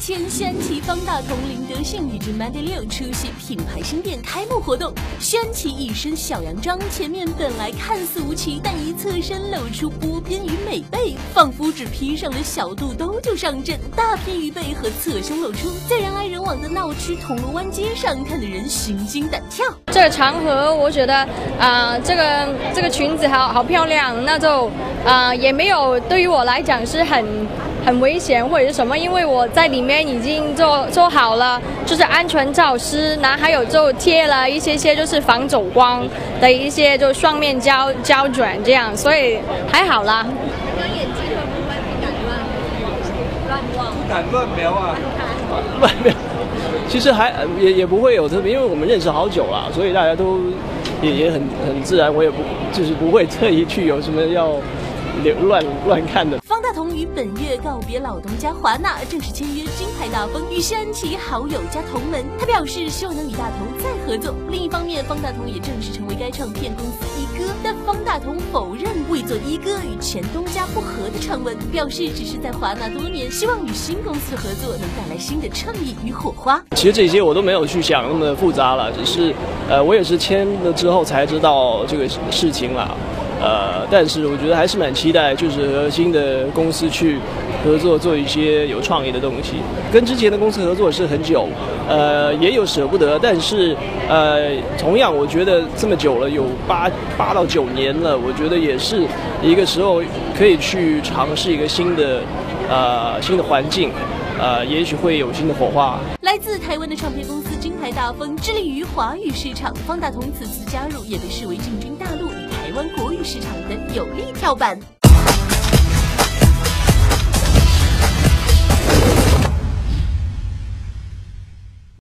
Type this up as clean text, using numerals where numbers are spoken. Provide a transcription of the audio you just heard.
前，轩奇、方大同、林德信以及 Mandy 6出席品牌新店开幕活动。轩奇一身小洋装，前面本来看似无奇，但一侧身露出波边鱼美背，仿佛只披上了小肚兜就上阵，大片鱼背和侧胸露出，在人来人往的闹区铜锣湾街上，看得人心惊胆跳。 这个场合，我觉得这个裙子好漂亮，那就也没有对于我来讲是很危险或者是什么，因为我在里面已经做好了，就是安全措施，然后还有就贴了一些就是防走光的一些就双面胶卷这样，所以还好啦。 刚演技会不会不敢乱望？ 不敢乱瞄啊，乱瞄。其实也不会有特别，因为我们认识好久了，所以大家都也很自然，我也不会特意去有什么要乱看的。 方大同于本月告别老东家华纳，正式签约金牌大风，与轩奇好友加同门。他表示希望能与大同再合作。另一方面，方大同也正式成为该唱片公司一哥，但方大同否认未做一哥与前东家不和的传闻，表示只是在华纳多年，希望与新公司合作能带来新的创意与火花。 其实这些我都没有去想那么复杂了，只是我也是签了之后才知道这个事情啦。但是我觉得还是蛮期待，就是和新的公司去合作，做一些有创意的东西。跟之前的公司合作是很久，也有舍不得，但是同样我觉得这么久了，有8到9年了，我觉得也是一个时候可以去尝试一个新的环境，也许会有新的火花。 来自台湾的唱片公司金牌大风致力于华语市场，方大同此次加入也被视为进军大陆与台湾国语市场的有力跳板。